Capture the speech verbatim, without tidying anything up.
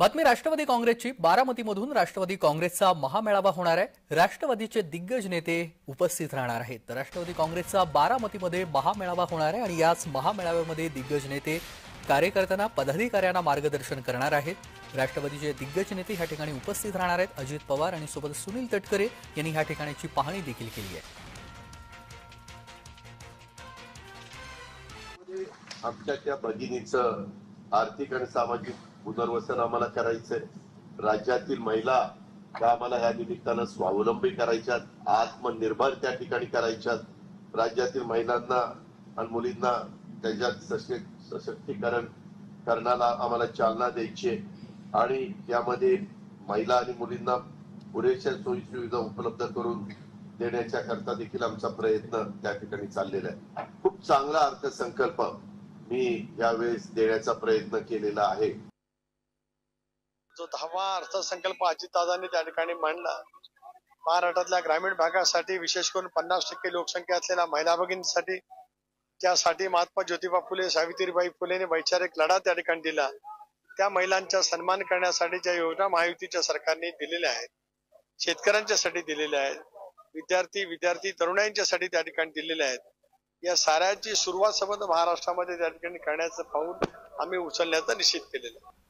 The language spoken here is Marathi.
बातमी राष्ट्रवादी काँग्रेसची बारामतीमधून राष्ट्रवादी काँग्रेसचा महामेळावा होणार आहे। राष्ट्रवादीचे दिग्गज नेते उपस्थित राहणार आहेत। राष्ट्रवादी काँग्रेसचा बारामतीमध्ये महामेळावा होणार आहे आणि याच महामेळाव्यामध्ये दिग्गज नेते कार्यकर्त्यांना पदाधिकाऱ्यांना मार्गदर्शन करणार आहेत। राष्ट्रवादीचे दिग्गज नेते ह्या ठिकाणी उपस्थित राहणार आहेत। अजित पवार आणि सोबत सुनील तटकरे यांनी ह्या ठिकाणची पाहणी देखील केली आहे। आमच्या त्या भगिनीचं आर्थिक आणि सामाजिक पुनर्वसन आम्हाला करायचंय। राज्यातील महिला त्या आम्हाला या निमित्तानं स्वावलंबी करायच्यात, आत्मनिर्भर त्या ठिकाणी करायच्यात। राज्यातील महिलांना आणि मुलींना त्याच्यात सशक्तीकरण करण्याला आम्हाला चालना द्यायची आणि यामध्ये महिला आणि मुलींना पुरेशा सोयी सुविधा उपलब्ध करून देण्याच्या करता देखील आमचा प्रयत्न त्या ठिकाणी चाललेला आहे। खूप चांगला अर्थसंकल्प मी यावेळेस देण्याचा प्रयत्न केलेला आहे। जो दहावा अर्थसंकल्प अजितदादांनी त्या ठिकाणी मांडला, महाराष्ट्रातल्या ग्रामीण भागासाठी विशेष करून पन्नास टक्के लोकसंख्या असलेल्या महिला भगिनींसाठी, त्यासाठी महात्मा ज्योतिबा फुले सावित्रीबाई फुलेने वैचारिक लढा त्या ठिकाणी दिला। त्या महिलांचा सन्मान करण्यासाठी ज्या योजना महायुतीच्या सरकारने दिलेल्या आहेत, शेतकऱ्यांच्यासाठी दिलेल्या आहेत, विद्यार्थी विद्यार्थी तरुणांच्यासाठी त्या ठिकाणी दिलेल्या आहेत, या साऱ्याची सुरुवात संबंध महाराष्ट्रामध्ये त्या ठिकाणी करण्याचं पाऊल आम्ही उचलण्याचा निश्चित केलेलं आहे।